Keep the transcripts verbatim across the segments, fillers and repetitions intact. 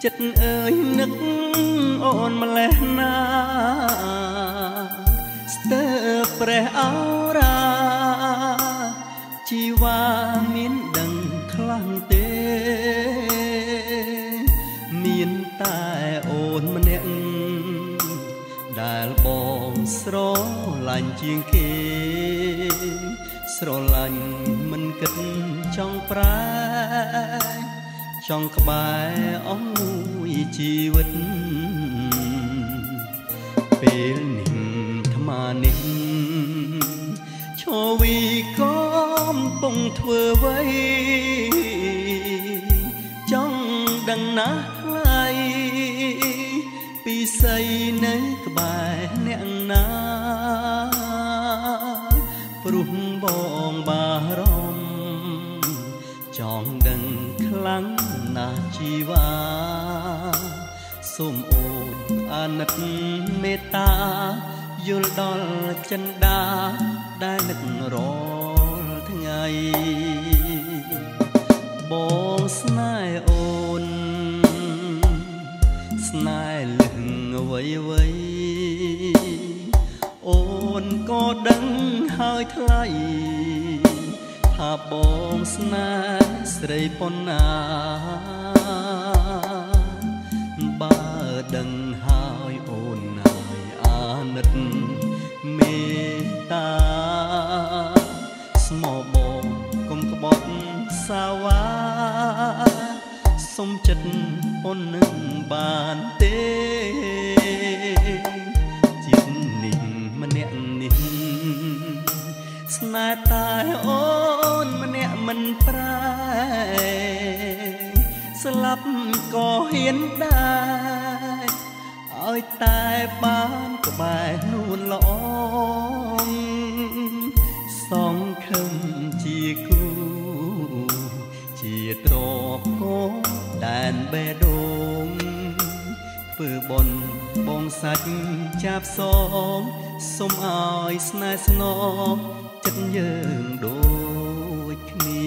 ចិត្តអើយនឹកអូនម្លេះណាស្ទើរព្រះអរាជីវ៉ាមានដឹងខ្លាំងទេមានតែអូនម្នាក់ដែលបងស្រឡាញ់ជាងគេស្រឡាញ់មិនគិតចង់ប្រែចង់ក្បែរអស់មួយជីវិតពេលនេះថ្មនេះឈរវីកំពុងធ្វើអ្វីចង់ដឹងណាស់ថ្លៃពីស្អីនៅក្បែរអ្នកណាព្រោះបងបារម្ភចង់ដឹងខ្លាំងណាស់ជីវ៉ាសូមអូនអាណិតមេត្តាយល់ដល់ចិន្តាដែលនឹករលថ្ងៃបងស្នេហ៍អូនស្នេហ៍លឹងអ្វីអ្វីអូនក៏ដឹងហើយថ្លៃថាបងស្នេហ៍ស្រីប៉ុណ្ណាបើដឹងហើយអូនហើយអាណិតមេត្តាស្មោះបងកុំក្បត់សាវ៉ាសុំចិត្តអូននឹងបានទេជាតិនេះម្នាក់នេះស្នេហ៍តែអូនម្នាក់មិនប្រែស្លាប់ក៏ហ៊ានដែរឲ្យតែបានក្បែរនួនល្អសងខឹមជាគូជាទ្របកោដែនបេះដូងធ្វើបុណ្យបងសាច់ចាប់សងសូមឲ្យស្នេហ៍ស្នងចិត្តយើងដូចគ្នា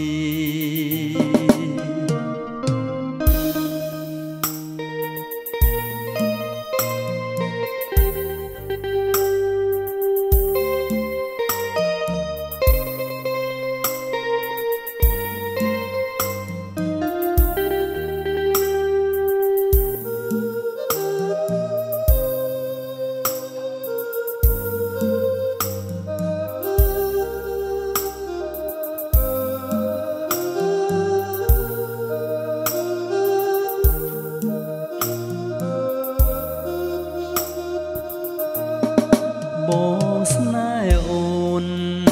បងស្នេហ៍អូន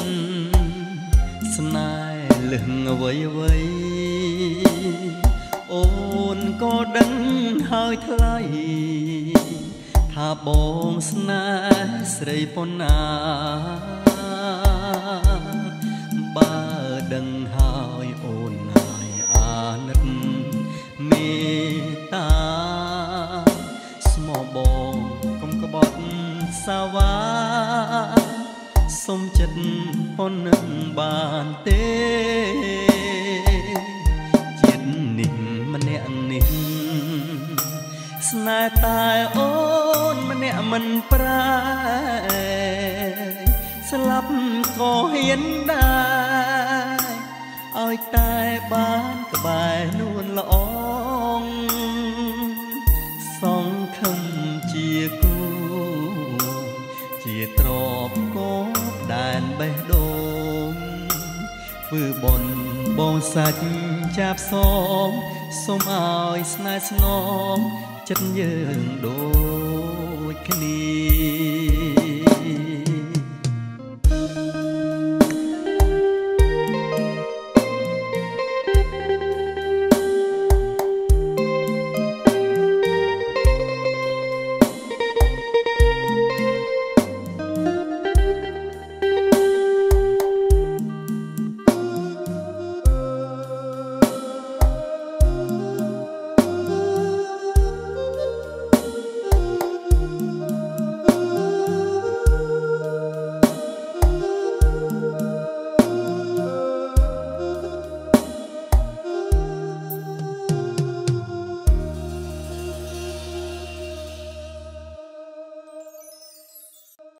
ស្នេហ៍លឹងអ្វីអ្វីអូនក៏ដឹងហើយថ្លៃថាបងស្នេហ៍ស្រីប៉ុណ្ណាបើដឹងហើយអូនហើយអាណិតមេត្តាស្មោះបងកុំក្បត់សាវ៉ាសុំចិត្តប៉ុននឹងបានទេជាតិនេះម្នាក់នេះស្នេហ៍តែអូនម្នាក់មិនប្រែស្លាប់ក៏ហ៊ានដែរឲ្យតែបានក្បែរនួនល្អសងខឹមជាគូជាទ្របកោដែនបេះដូងធ្វើបុណ្យបងសាច់ចាប់សងសូមឲ្យស្នេហ៍ស្នងចិត្តយើងដូចគ្នា